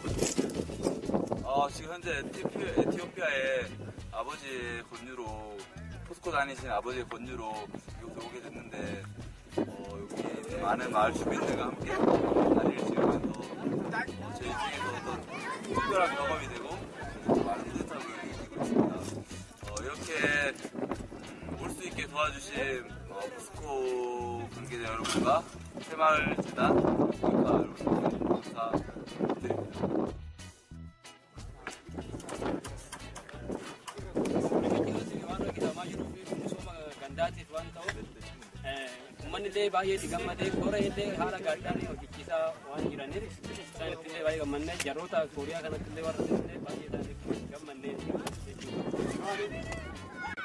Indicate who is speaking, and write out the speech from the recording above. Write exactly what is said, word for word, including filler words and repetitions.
Speaker 1: 어, 지금 현재 에티오피, 에티오피아의 아버지의 권유로, 포스코 다니신 아버지의 권유로 이곳에 오게 됐는데, 어, 여기 많은 마을 주민들과 함께 다리를 지으면서 어, 저희 중에서 더 특별한 경험이 되고 많은 뿌듯함을 느끼고 있습니다. 어, 이렇게 올 수 있게 도와주신 어, 포스코 관계자 여러분과 새마을재단 관계자 여러분께 감사드립니다.
Speaker 2: Uummanni baay'ee itti gammadee koora illee haala gaariidhaan hojjechiisaa waan jiraniif isaanitti illee baay'ee gammannee jarroota Kooriyaa kanatti illee warra illee baay'ee isaaniif gammannee jechuudha.